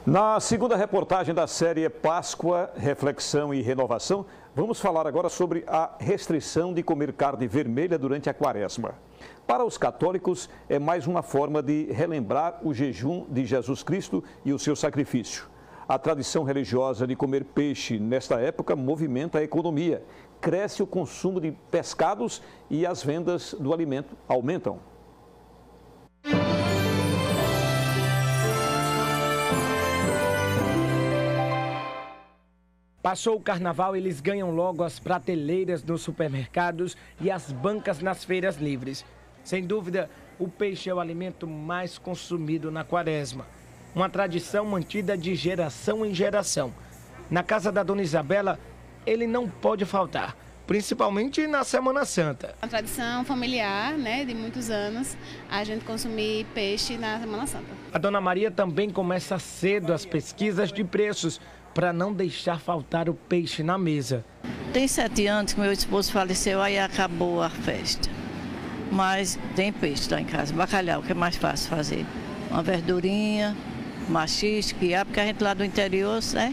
Na segunda reportagem da série Páscoa, Reflexão e Renovação, vamos falar agora sobre a restrição de comer carne vermelha durante a Quaresma. Para os católicos, é mais uma forma de relembrar o jejum de Jesus Cristo e o seu sacrifício. A tradição religiosa de comer peixe nesta época movimenta a economia. Cresce o consumo de pescados e as vendas do alimento aumentam. Passou o carnaval, eles ganham logo as prateleiras nos supermercados e as bancas nas feiras livres. Sem dúvida, o peixe é o alimento mais consumido na Quaresma. Uma tradição mantida de geração em geração. Na casa da Dona Isabela, ele não pode faltar, principalmente na Semana Santa. Uma tradição familiar, né, de muitos anos, a gente consumir peixe na Semana Santa. A Dona Maria também começa cedo as pesquisas de preços, para não deixar faltar o peixe na mesa. Tem 7 anos que meu esposo faleceu, aí acabou a festa. Mas tem peixe lá em casa, bacalhau, que é mais fácil fazer. Uma verdurinha, maxixe, quiabo, porque a gente lá do interior, né?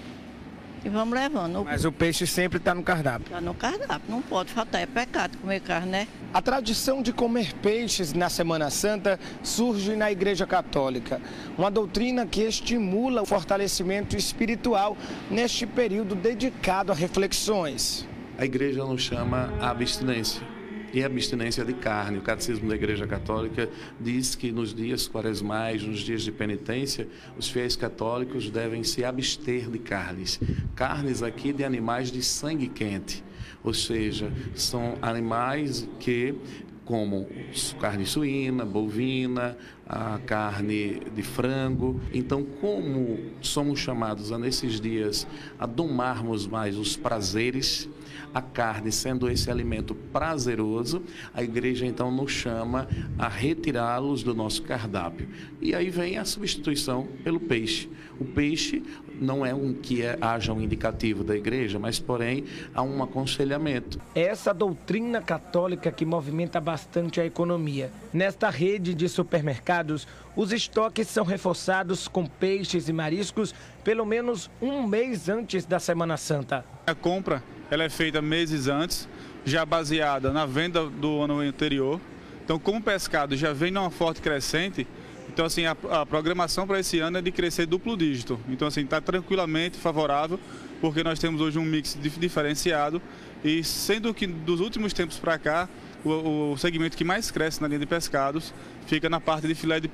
E vamos levando. Mas o peixe sempre está no cardápio. Está no cardápio, não pode faltar, é pecado comer carne, né? A tradição de comer peixes na Semana Santa surge na Igreja Católica. Uma doutrina que estimula o fortalecimento espiritual neste período dedicado a reflexões. A Igreja nos chama a abstinência. E a abstinência de carne. O Catecismo da Igreja Católica diz que nos dias quaresmais, nos dias de penitência, os fiéis católicos devem se abster de carnes. Carnes aqui de animais de sangue quente, ou seja, são animais que, como carne suína, bovina, a carne de frango. Então, como somos chamados nesses dias a domarmos mais os prazeres, a carne sendo esse alimento prazeroso, a igreja então nos chama a retirá-los do nosso cardápio. E aí vem a substituição pelo peixe. O peixe não é haja um indicativo da igreja, mas porém há um aconselhamento. É essa doutrina católica que movimenta bastante a economia. Nesta rede de supermercados, os estoques são reforçados com peixes e mariscos pelo menos um mês antes da Semana Santa. A compra ela é feita meses antes, já baseada na venda do ano anterior. Então, como o pescado já vem numa forte crescente, então assim, a programação para esse ano é de crescer duplo dígito. Então assim, está tranquilamente favorável, porque nós temos hoje um mix diferenciado e sendo que dos últimos tempos para cá, o segmento que mais cresce na linha de pescados fica na parte de filé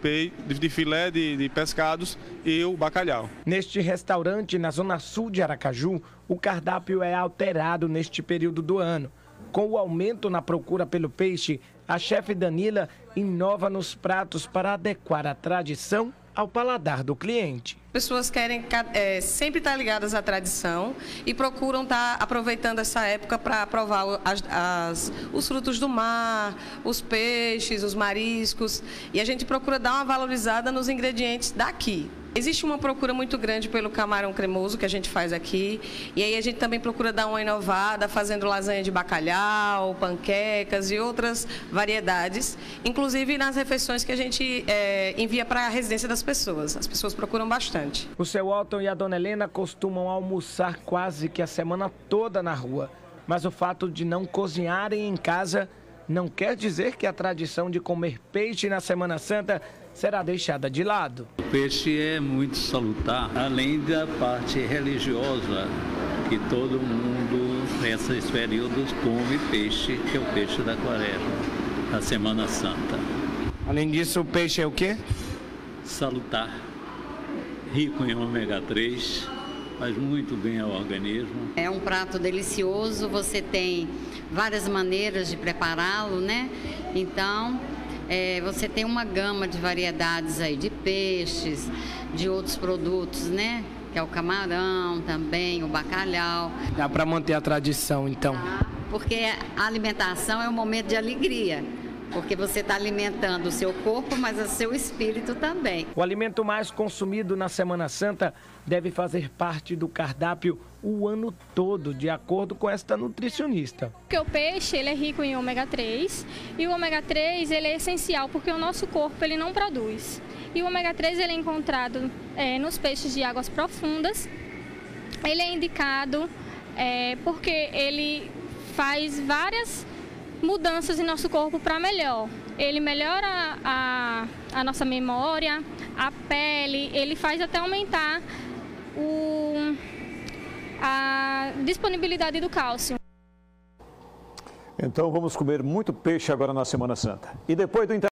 de pescados e o bacalhau. Neste restaurante, na zona sul de Aracaju, o cardápio é alterado neste período do ano. Com o aumento na procura pelo peixe, a chefe Danila inova nos pratos para adequar a tradição ao paladar do cliente. Pessoas querem sempre estar ligadas à tradição e procuram estar aproveitando essa época para provar os frutos do mar, os peixes, os mariscos. E a gente procura dar uma valorizada nos ingredientes daqui. Existe uma procura muito grande pelo camarão cremoso que a gente faz aqui. E aí a gente também procura dar uma inovada, fazendo lasanha de bacalhau, panquecas e outras variedades. Inclusive nas refeições que a gente envia para a residência das pessoas. As pessoas procuram bastante. O seu Walton e a Dona Helena costumam almoçar quase que a semana toda na rua. Mas o fato de não cozinharem em casa não quer dizer que a tradição de comer peixe na Semana Santa será deixada de lado. O peixe é muito salutar, além da parte religiosa, que todo mundo nesses períodos come peixe, que é o peixe da Quaresma, da Semana Santa. Além disso, o peixe é o quê? Salutar, rico em ômega 3, faz muito bem ao organismo. É um prato delicioso, você tem várias maneiras de prepará-lo, né? Então, você tem uma gama de variedades aí de peixes, de outros produtos, né? Que é o camarão também, o bacalhau. Dá para manter a tradição, então? Porque a alimentação é um momento de alegria. Porque você está alimentando o seu corpo, mas o seu espírito também. O alimento mais consumido na Semana Santa deve fazer parte do cardápio o ano todo, de acordo com esta nutricionista. Porque o peixe ele é rico em ômega 3 e o ômega 3 ele é essencial porque o nosso corpo ele não produz. E o ômega 3 ele é encontrado nos peixes de águas profundas. Ele é indicado porque ele faz várias mudanças em nosso corpo para melhor. Ele melhora a nossa memória, a pele, ele faz até aumentar a disponibilidade do cálcio. Então vamos comer muito peixe agora na Semana Santa. E depois do